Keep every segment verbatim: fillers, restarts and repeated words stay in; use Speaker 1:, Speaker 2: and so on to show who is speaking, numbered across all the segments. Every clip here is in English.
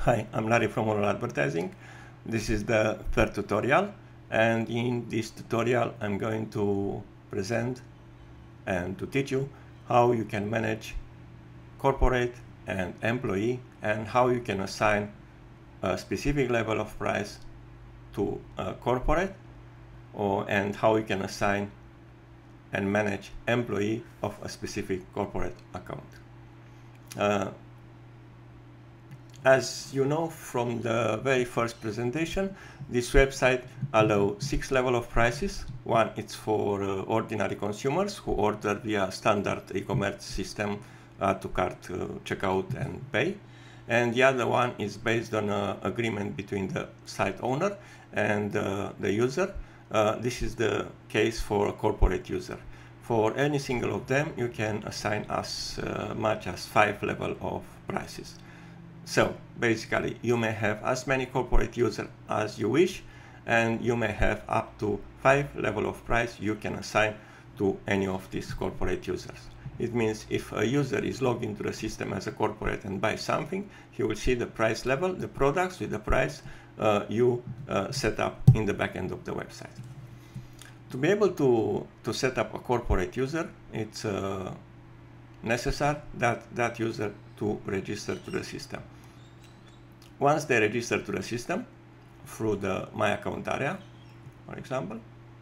Speaker 1: Hi, I'm Larry from Oral Advertising. This is the third tutorial, and in this tutorial I'm going to present and to teach you how you can manage corporate and employee and how you can assign a specific level of price to a corporate or and how you can assign and manage employee of a specific corporate account. Uh, As you know from the very first presentation, this website allows six levels of prices. One is for uh, ordinary consumers who order via standard e-commerce system, uh, to cart, uh, checkout and pay. And the other one is based on an agreement between the site owner and uh, the user. Uh, this is the case for a corporate user. For any single of them, you can assign as uh, much as five levels of prices. So basically, you may have as many corporate users as you wish, and you may have up to five level of price you can assign to any of these corporate users. It means if a user is logged into the system as a corporate and buys something, he will see the price level, the products with the price uh, you uh, set up in the back end of the website. To be able to, to set up a corporate user, it's uh, necessary that that user to register to the system. Once they register to the system through the My Account area, for example,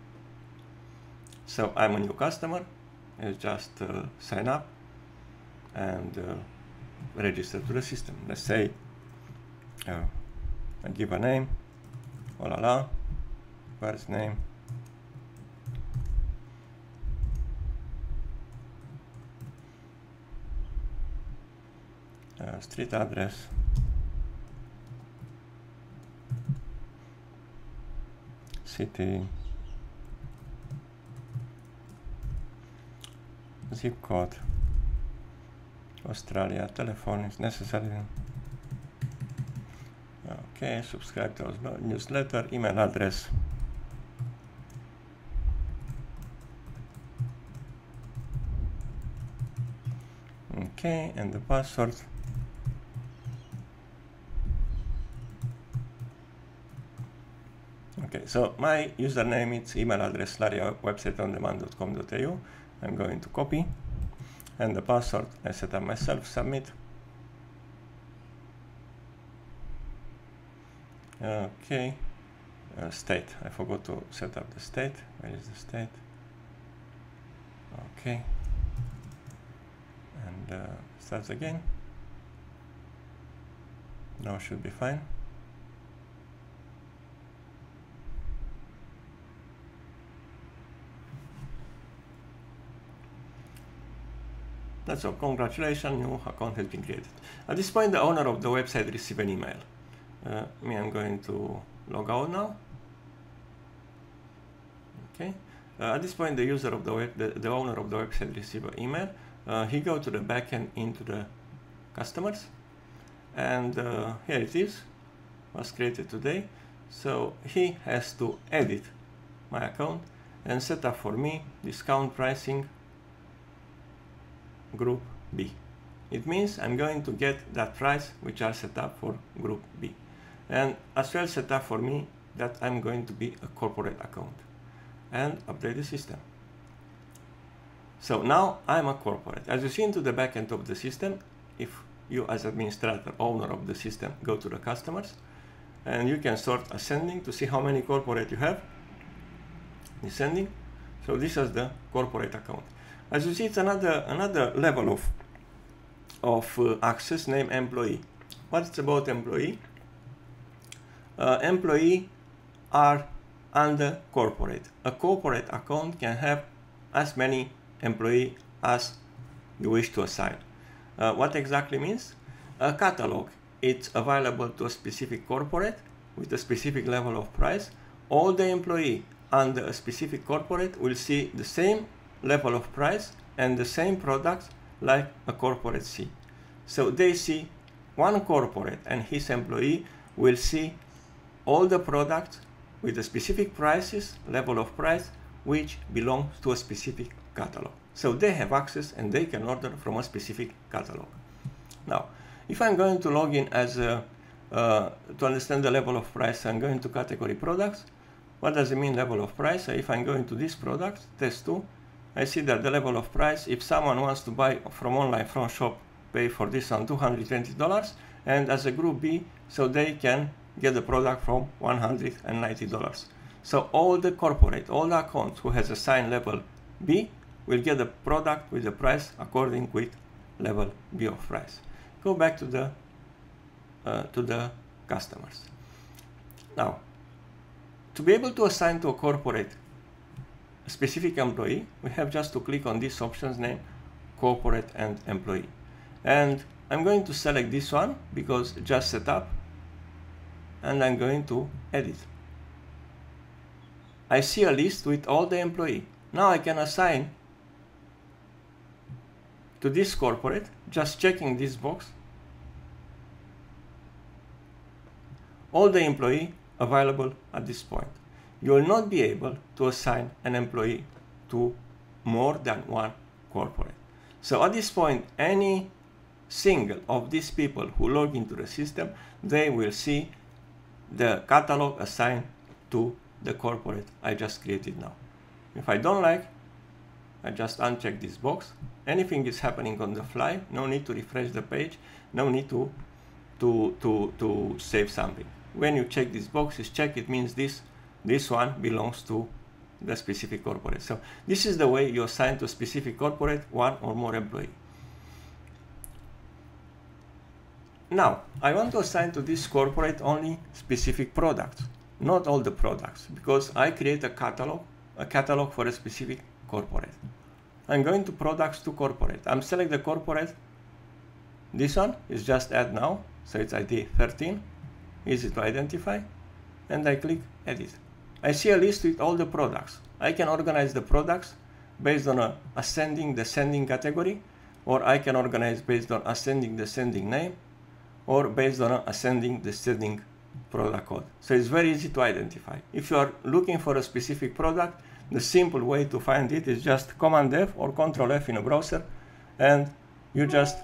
Speaker 1: so I'm a new customer, I just uh, sign up and uh, register to the system. Let's say uh, I give a name, Olala, first name, uh, street address, city, zip code, Australia, telephone is necessary. Okay, subscribe to our newsletter, email address. Okay, and the password. Okay, so my username is email address larry website on demand dot com dot a u. I'm going to copy, and the password I set up myself, submit. Okay, uh, state, I forgot to set up the state. Where is the state? Okay, and uh, starts again. Now should be fine. That's all. Congratulations, new account has been created. At this point, the owner of the website received an email. Uh, me, I'm going to log out now. Okay. Uh, at this point, the user of the web, the, the owner of the website received an email. Uh, he go to the backend into the customers, and uh, here it is. Was created today. So he has to edit my account and set up for me discount pricing group B. It means I'm going to get that price which are set up for group B, and as well set up for me that I'm going to be a corporate account, and update the system. So now I'm a corporate. As you see into the back end of the system, if you as administrator, owner of the system, go to the customers, and you can sort ascending to see how many corporate you have, descending. So this is the corporate account. As you see, it's another another level of of uh, access, named employee. What's about employee? Uh, employee are under corporate. A corporate account can have as many employee as you wish to assign. Uh, what exactly means? A catalog. It's available to a specific corporate with a specific level of price. All the employee under a specific corporate will see the same level of price and the same products like a corporate see. So they see one corporate and his employee will see all the products with the specific prices, level of price, which belongs to a specific catalog. So they have access and they can order from a specific catalog. Now, if I'm going to log in as a, uh, to understand the level of price, I'm going to category products. What does it mean level of price? If I'm going to this product, test two, I see that the level of price, if someone wants to buy from online from shop, pay for this on two hundred twenty dollars, and as a group B, so they can get the product from one hundred ninety dollars. So all the corporate, all the accounts who has assigned level B will get the product with the price according with level B of price. Go back to the uh, to the customers. Now, to be able to assign to a corporate a specific employee, we have just to click on this options name, corporate and employee. And I'm going to select this one because just set up, and I'm going to edit. I see a list with all the employee. Now I can assign to this corporate, just checking this box, all the employee available at this point. You will not be able to assign an employee to more than one corporate. So at this point, any single of these people who log into the system, they will see the catalog assigned to the corporate I just created now. If I don't like, I just uncheck this box. Anything is happening on the fly, no need to refresh the page, no need to, to, to, to save something. When you check this box, is check, it means this, this one belongs to the specific corporate. So this is the way you assign to a specific corporate one or more employee. Now, I want to assign to this corporate only specific products, not all the products, because I create a catalog, a catalog for a specific corporate. I'm going to products to corporate. I'm select the corporate. This one is just add now, so it's I D thirteen, easy to identify, and I click edit. I see a list with all the products. I can organize the products based on a ascending descending category, or I can organize based on ascending descending name, or based on a ascending descending product code. So it's very easy to identify. If you are looking for a specific product, the simple way to find it is just Command F or Control F in a browser, and you just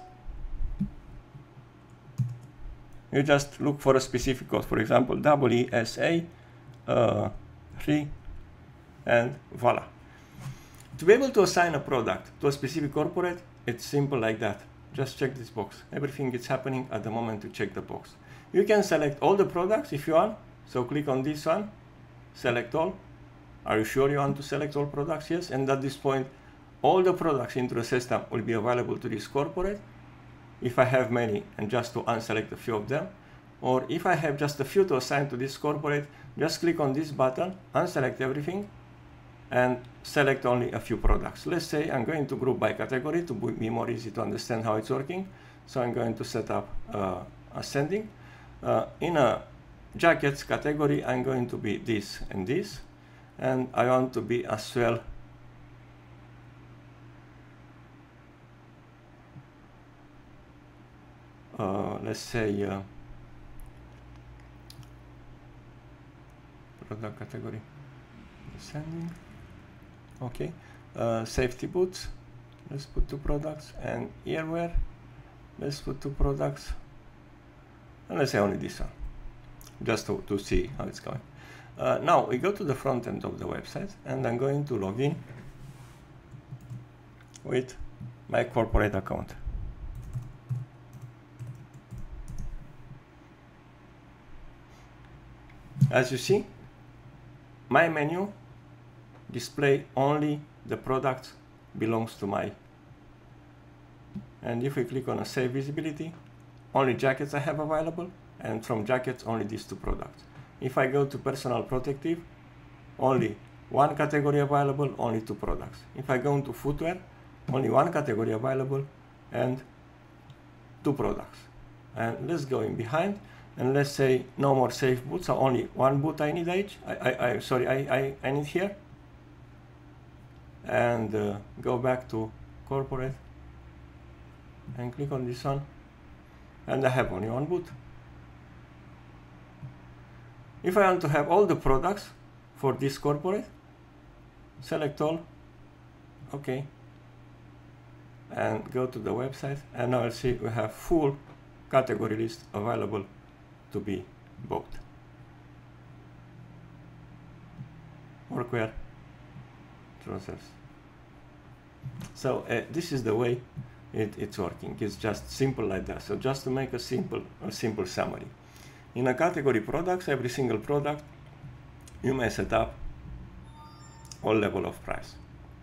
Speaker 1: you just look for a specific code. For example, W E S A uh, three, and voila. To be able to assign a product to a specific corporate, it's simple like that. Just check this box. Everything is happening at the moment you check the box. You can select all the products if you want. So click on this one, select all. Are you sure you want to select all products? Yes. And at this point, all the products into the system will be available to this corporate. If I have many, and just to unselect a few of them, or if I have just a few to assign to this corporate, just click on this button, unselect everything, and select only a few products. Let's say I'm going to group by category to be more easy to understand how it's working. So I'm going to set up uh, ascending. Uh, in a jackets category, I'm going to be this and this, and I want to be as well uh, let's say uh, product category ascending. Okay, uh, safety boots, let's put two products, and earwear, let's put two products, and let's say only this one, just to, to see how it's going. Uh, now we go to the front end of the website, and I'm going to log in with my corporate account. As you see, my menu display only the product belongs to my, and if we click on a save visibility, only jackets I have available, and from jackets only these two products. If I go to personal protective, only one category available, only two products. If I go into footwear, only one category available and two products. And let's go in behind, and let's say no more safe boots, so only one boot I need each. I, I, I sorry, I, I, I need here. And uh, go back to corporate and click on this one, and I have only one boot. If I want to have all the products for this corporate, select all, okay, and go to the website, and now I'll see we have full category list available to be bought. Workwear, trousers. So uh, this is the way it, it's working. It's just simple like that. So just to make a simple, a simple summary. In a category products, every single product, you may set up all level of price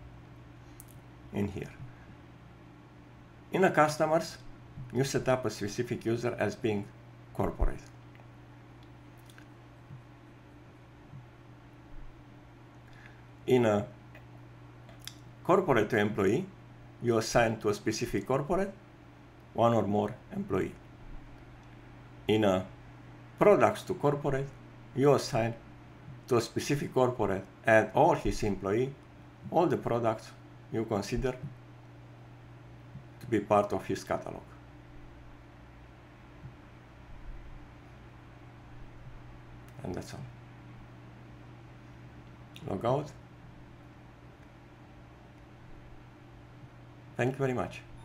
Speaker 1: in here. In a customers, you set up a specific user as being corporate. In a corporate to employee, you assign to a specific corporate one or more employee. In a products to corporate, you assign to a specific corporate and all his employee all the products you consider to be part of his catalog. And that's all. Log out. Thank you very much.